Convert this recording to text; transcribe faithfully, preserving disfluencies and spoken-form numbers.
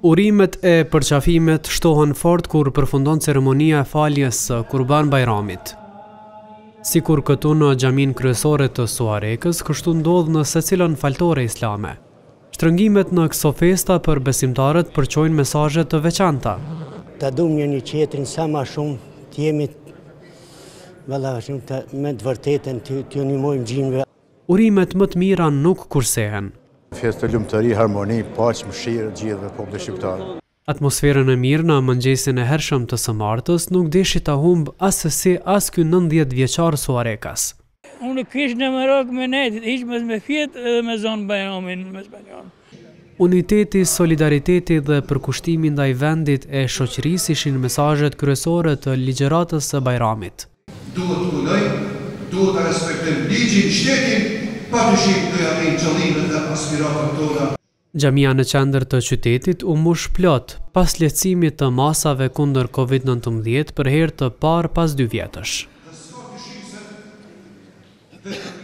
Urimet e përqafimet shtohen fort kur përfundon ceremonia e faljes së Kurban Bajramit. Sikur këtu në xhamin kryesore të Suarekës, kështu ndodh në secilën faltore islame. Shtrëngimet në këso festa për besimtarët përqojnë mesazhe të veçanta. Ta duam një tjetrin sa më shumë, të jemi valla shumë të me të vërtetën të të ndihmojmë gjinëve. Urimet më të mira nuk kursehen. Festë lumturi, harmoni, paqë, mëshirë gjithëve popullit shqiptar. Atmosferën e mirë në mëngjesin e hershëm të së martës nuk deshi ta humb asesi as ky nëntëdhjetë vjeçar Suarekas. Unë kish në Marok me netit, ish mes me fjet edhe me zonë Bajramin me Spanjon. Uniteti, solidariteti dhe përkushtimi ndaj vendit e shoqërisë ishin mesazhet kryesore të ligjëratës së Bajramit. Duhet të punojmë, duhet të respektojmë ligjin, shtetin, padyshim të arrijmë qëllimet dhe aspiratat tona. Xhamia në qendër të qytetit u mbush plot pas lehtësimit të masave kundër Covid nëntëmbëdhjetë për herë të parë pas dy vjetësh.